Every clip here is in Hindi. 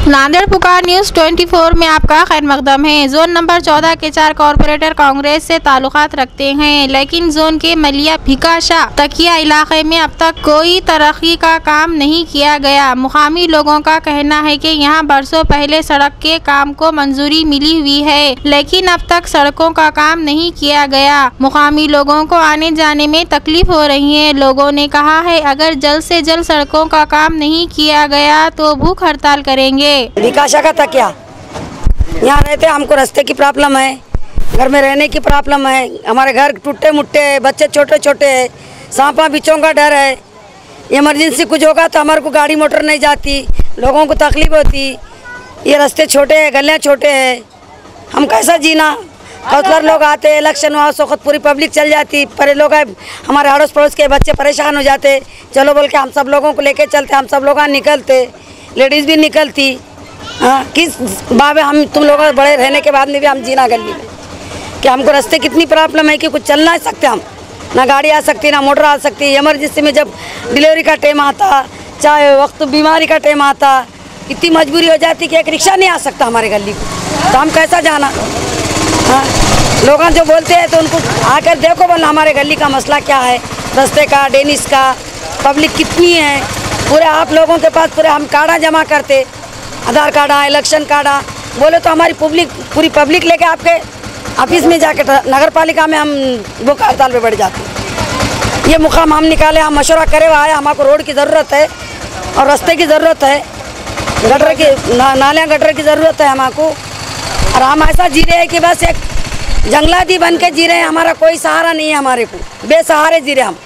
नांदेड़ पुकार न्यूज़ 24 में आपका खैर मकदम है। जोन नंबर 14 के 4 कॉरपोरेटर कांग्रेस से ताल्लुकात रखते हैं, लेकिन जोन के मलिया भिकाशा तकिया इलाके में अब तक कोई तरक्की का काम नहीं किया गया। मुकामी लोगों का कहना है कि यहां बरसों पहले सड़क के काम को मंजूरी मिली हुई है, लेकिन अब तक सड़कों का काम नहीं किया गया। मुकामी लोगों को आने जाने में तकलीफ हो रही है। लोगों ने कहा है अगर जल्द से जल्द सड़कों का काम नहीं किया गया तो भूख हड़ताल करेंगे। विकासा का तकिया यहाँ रहते, हमको रास्ते की प्रॉब्लम है, घर में रहने की प्रॉब्लम है, हमारे घर टूटे मुट्टे है, बच्चे छोटे छोटे हैं, सांपा बिच्छों का डर है। इमरजेंसी कुछ होगा तो हमारे को गाड़ी मोटर नहीं जाती, लोगों को तकलीफ होती। ये रास्ते छोटे हैं, गलियाँ छोटे हैं, हम कैसा जीना। काउंसलर लोग आते, इलेक्शन हुआ वक्त पूरी पब्लिक चल जाती, पर लोग हमारे अड़ोस पड़ोस के बच्चे परेशान हो जाते। चलो बोल के हम सब लोगों को लेके चलते, हम सब लोग निकलते, लेडीज़ भी निकलती। हाँ, किस बाबे हम तुम लोग बड़े रहने के बाद में भी हम जीना गली में कि हमको रास्ते कितनी प्रॉब्लम है कि कुछ चल नहीं सकते हम, ना गाड़ी आ सकती ना मोटर आ सकती। इमरजेंसी में जब डिलीवरी का टाइम आता, चाहे वक्त बीमारी का टाइम आता, इतनी मजबूरी हो जाती कि एक रिक्शा नहीं आ सकता हमारे गली को, तो हम कैसा जाना। हाँ, लोग जो बोलते हैं तो उनको आकर देखो बोलना हमारे गली का मसला क्या है, रास्ते का, डेनिस का, पब्लिक कितनी है। पूरे आप लोगों के पास पूरे हम कार्डा जमा करते, आधार कार्ड, इलेक्शन कार्ड, बोले तो हमारी पूरी पब्लिक लेके आपके ऑफिस में जाके नगर पालिका में हम भूख हड़ताल पे बढ़ जाते। ये मुकाम हम निकाले, हम मशवरा करे हुआ है, हमको रोड की ज़रूरत है और रास्ते की ज़रूरत है, गटर की नालियाँ गटर की ज़रूरत है हमको। और हम ऐसा जी रहे हैं कि बस एक जंगलाती बन के जी रहे हैं, हमारा कोई सहारा नहीं है, हमारे को बेसहारे जी रहे हम,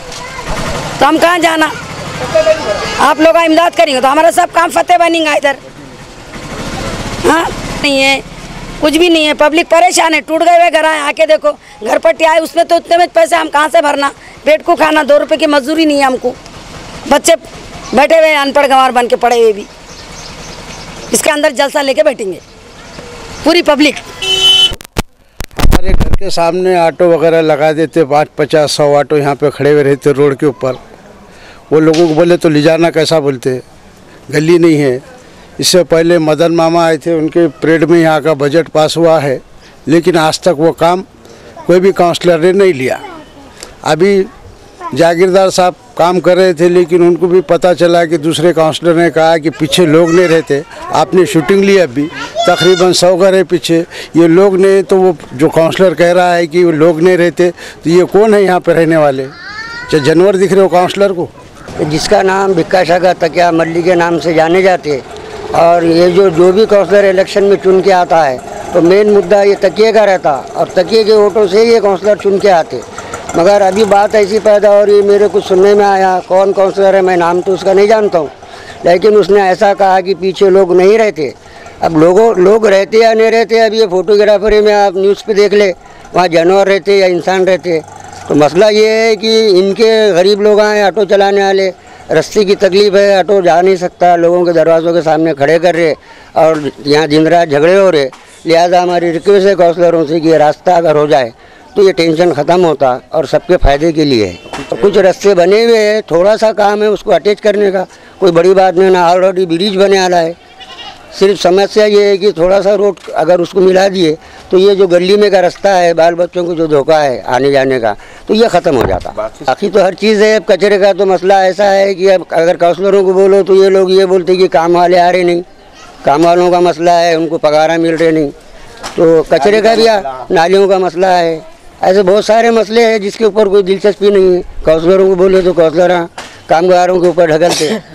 तो हम कहाँ जाना। आप लोग इमदाद करेंगे तो हमारा सब काम फतेह बनेगा इधर। हाँ, नहीं है, कुछ भी नहीं है, पब्लिक परेशान है, टूट गए हुए घर आए, आके देखो घर पट्टी आए, उसमें तो उतने में पैसे हम कहाँ से भरना, पेट को खाना, 2 रुपये की मजदूरी नहीं है हमको। बच्चे बैठे हुए अनपढ़ गंवार बन के पड़े हुए भी इसके अंदर जलसा लेके बैठेंगे पूरी पब्लिक। हमारे घर के सामने ऑटो वगैरह लगा देते, 50-100 ऑटो यहाँ पे खड़े हुए रहते रोड के ऊपर। वो लोगों को बोले तो ले जाना कैसा बोलते, गली नहीं है। इससे पहले मदन मामा आए थे, उनके पीरियड में यहाँ का बजट पास हुआ है, लेकिन आज तक वो काम कोई भी काउंसलर ने नहीं लिया। अभी जागीरदार साहब काम कर रहे थे, लेकिन उनको भी पता चला कि दूसरे काउंसलर ने कहा कि पीछे लोग नहीं रहते, आपने शूटिंग ली अभी तकरीबन 100 घर है पीछे, ये लोग नहीं। तो वो जो काउंसलर कह रहा है कि वो लोग नहीं रहते, तो ये कौन है यहाँ पे रहने वाले? चाहे जानवर दिख रहे हो काउंसलर को? जिसका नाम भिकाशा का तकिया मल्ली के नाम से जाने जाते हैं, और ये जो भी काउंसलर इलेक्शन में चुन के आता है तो मेन मुद्दा ये तकिए का रहता, और तकिए के वोटों से ये काउंसलर चुन के आते। मगर अभी बात ऐसी पैदा हो रही, मेरे कुछ सुनने में आया, कौन काउंसलर है मैं नाम तो उसका नहीं जानता हूँ, लेकिन उसने ऐसा कहा कि पीछे लोग नहीं रहते। अब लोग रहते या नहीं रहते, अब ये फोटोग्राफरी में आप न्यूज़ पे देख ले, वहाँ जानवर रहते या इंसान रहते। तो मसला ये है कि इनके गरीब लोग आए ऑटो चलाने वाले, रास्ते की तकलीफ़ है, ऑटो जा नहीं सकता, लोगों के दरवाज़ों के सामने खड़े कर रहे और यहाँ दिन रात झगड़े हो रहे। लिहाजा हमारी रिक्वेस्ट है काउंसलरों से कि ये रास्ता अगर हो जाए तो ये टेंशन ख़त्म होता और सबके फ़ायदे के लिए है। तो कुछ रास्ते बने हुए हैं, थोड़ा सा काम है उसको अटैच करने का, कोई बड़ी बात नहीं ना, ऑलरेडी ब्रिज बने वाला है। सिर्फ समस्या ये है कि थोड़ा सा रोड अगर उसको मिला दिए तो ये जो गली में का रास्ता है, बाल बच्चों को जो धोखा है आने जाने का, तो ये ख़त्म हो जाता। बाकी तो हर चीज़ है। अब कचरे का तो मसला ऐसा है कि अब अगर काउंसलरों को बोलो तो ये लोग ये बोलते कि काम वाले आ रहे नहीं, काम वालों का मसला है, उनको पगारा मिल रहे नहीं। तो कचरे का भी, नालियों का मसला है, ऐसे बहुत सारे मसले हैं जिसके ऊपर कोई दिलचस्पी नहीं है। काउंसलरों को बोले तो काउंसलर कामगारों के ऊपर ढकलते।